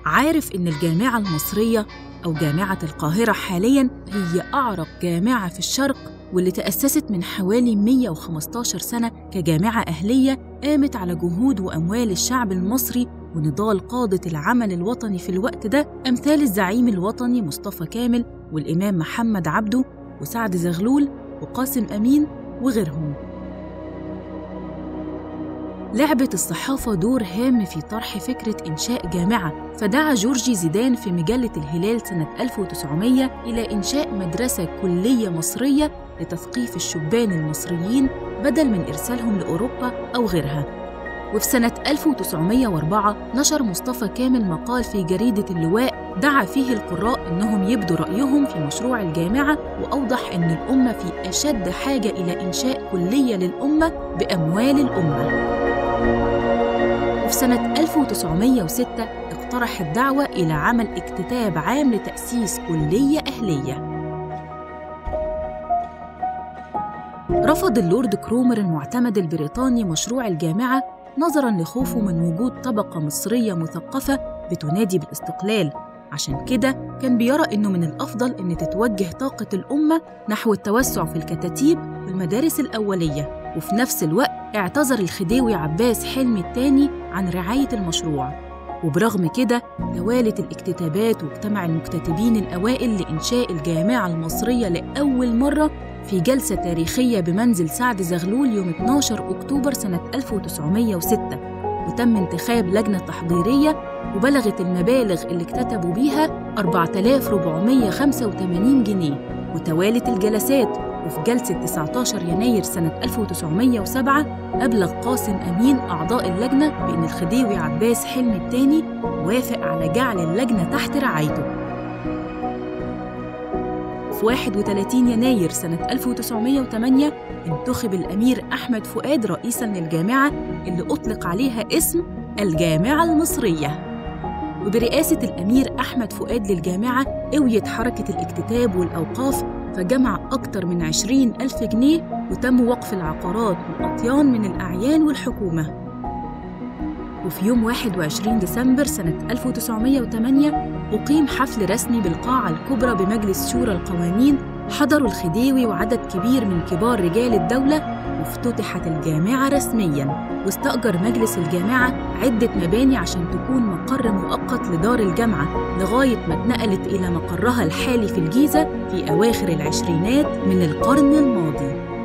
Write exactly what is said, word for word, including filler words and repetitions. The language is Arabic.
عارف إن الجامعة المصرية أو جامعة القاهرة حالياً هي أعرق جامعة في الشرق، واللي تأسست من حوالي مئة وخمستاشر سنة كجامعة أهلية قامت على جهود وأموال الشعب المصري ونضال قادة العمل الوطني في الوقت ده، أمثال الزعيم الوطني مصطفى كامل والإمام محمد عبده وسعد زغلول وقاسم أمين وغيرهم. لعبت الصحافة دور هام في طرح فكرة إنشاء جامعة، فدعا جورجي زيدان في مجلة الهلال سنة ألف وتسعمائة إلى إنشاء مدرسة كلية مصرية لتثقيف الشبان المصريين بدل من إرسالهم لأوروبا أو غيرها. وفي سنة ألف وتسعمائة وأربعة نشر مصطفى كامل مقال في جريدة اللواء دعا فيه القراء أنهم يبدوا رأيهم في مشروع الجامعة، وأوضح أن الأمة في أشد حاجة إلى إنشاء كلية للأمة بأموال الأمة. وفي سنة ألف وتسعمائة وستة اقترح الدعوة إلى عمل اكتتاب عام لتأسيس كلية أهلية. رفض اللورد كرومر المعتمد البريطاني مشروع الجامعة نظراً لخوفه من وجود طبقة مصرية مثقفة بتنادي بالاستقلال، عشان كده كان بيرى إنه من الأفضل إن تتوجه طاقة الأمة نحو التوسع في الكتاتيب والمدارس الأولية. وفي نفس الوقت اعتذر الخديوي عباس حلمي الثاني عن رعاية المشروع، وبرغم كده توالت الاكتتابات واجتمع المكتتبين الأوائل لإنشاء الجامعة المصرية لأول مرة في جلسة تاريخية بمنزل سعد زغلول يوم اثني عشر أكتوبر سنة ألف وتسعمائة وستة، وتم انتخاب لجنة تحضيرية وبلغت المبالغ اللي اكتتبوا بيها أربعة آلاف وأربعمائة وخمسة وثمانين جنيه. وتوالت الجلسات، وفي جلسة تسعة عشر يناير سنة ألف وتسعمائة وسبعة أبلغ قاسم أمين أعضاء اللجنة بأن الخديوي عباس حلمي الثاني وافق على جعل اللجنة تحت رعايته. في واحد وثلاثين يناير سنة ألف وتسعمائة وثمانية انتخب الأمير أحمد فؤاد رئيساً للجامعة اللي أطلق عليها اسم الجامعة المصرية. وبرئاسة الأمير أحمد فؤاد للجامعة قويت حركة الاكتتاب والأوقاف، فجمع أكثر من عشرين ألف جنيه، وتم وقف العقارات والأطيان من الأعيان والحكومة. وفي يوم واحد وعشرين ديسمبر سنة ألف وتسعمائة وثمانية أقيم حفل رسمي بالقاعة الكبرى بمجلس شورى القوانين، حضروا الخديوي وعدد كبير من كبار رجال الدولة، وافتتحت الجامعة رسمياً. واستأجر مجلس الجامعة عدة مباني عشان تكون مقر مؤقت لدار الجامعة لغاية ما اتنقلت إلى مقرها الحالي في الجيزة في أواخر العشرينات من القرن الماضي.